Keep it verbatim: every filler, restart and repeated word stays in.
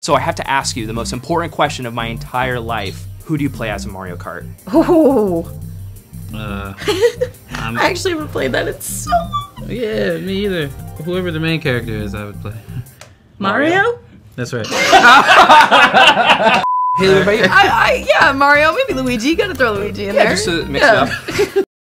So I have to ask you the most important question of my entire life. Who do you play as in Mario Kart? Oh. Uh, I actually haven't played that in so long. Yeah, me either. Whoever the main character is, I would play. Mario? Mario? That's right. Hey, everybody. I, I, yeah, Mario, maybe Luigi. You gotta throw Luigi in yeah, there. just to mix yeah. it up.